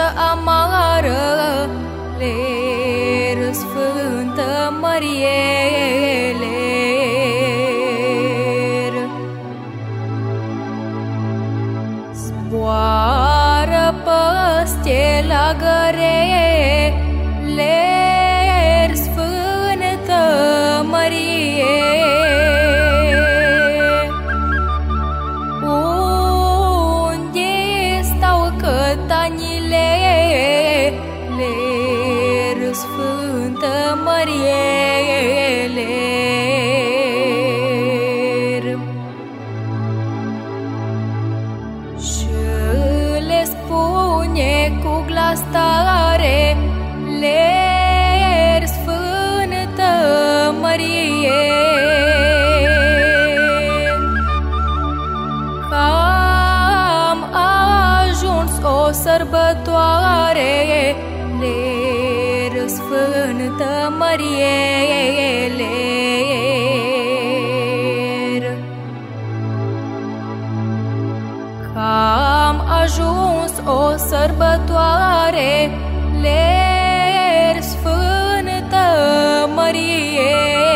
amară, ler Sfântă Mărie, ler. Zboară păste la găre, ler Sfântă Mărie. Unde stau cătanile, ler Sfântă Mărie, ler. Și le spune cu glas tare, ler Sfântă Mărie. Că-am ajuns o sărbătoare, ler Sfântă Mărie, ler. Că-am ajuns o sărbătoare, ler Sfântă Mărie.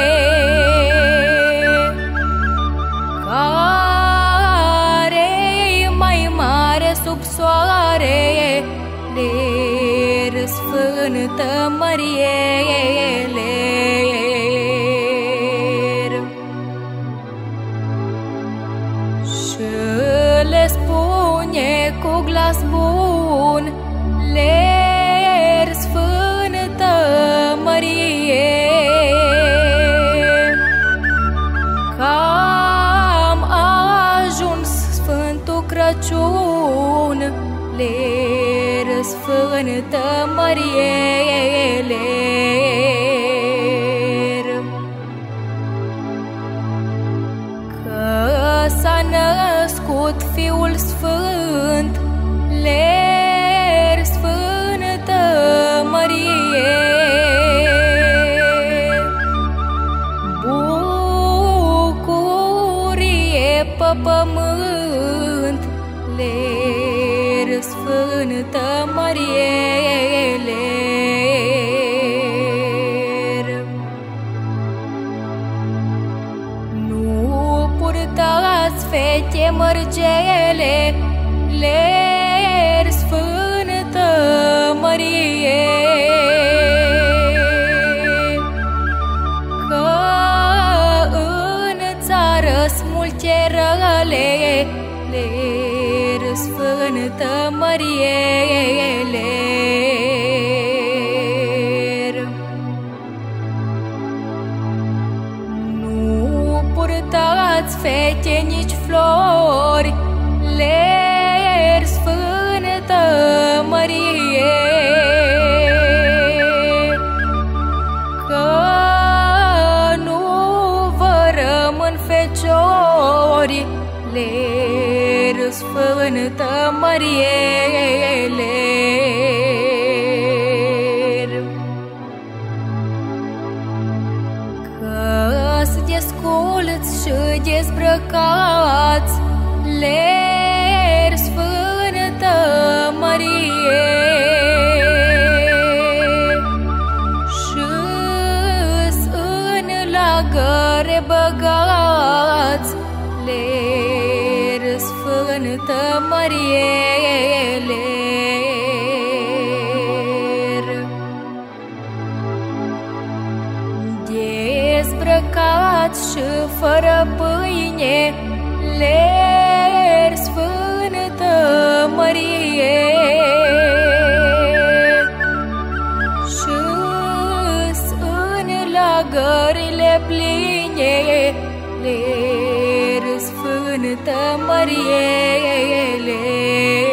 Care-i mai mare sub soare, ler Sfântă Mărie, ler. Și le spune cu glas bun, ler Sfântă Mărie. Că-am ajuns Sfântul Crăciun, ler Sfântă Mărie, ler. Că s-a născut Fiul Sfânt, ler Sfântă Mărie. Bucurie pe pământ, ler Sfântă Mărie, ler. Nu purtați fete mărgele, ler Sfântă Mărie. Că în țară-s multe răle, ler Sfântă Mărie, ler. Nu purtați fete nici flori, ler Sfântă Mărie. Că nu vă rămân feciori, ler Sfântă Mărie, ler. Că-s desculți și dezbrăcați, ler Sfântă Mărie. Și-s în lagăre băgați, ler Sfântă Mărie, ler. Dezbrăcați și fără pâine, ler Sfântă Mărie. Și-s în lagările pline, ler Sfântă Mărie, ler.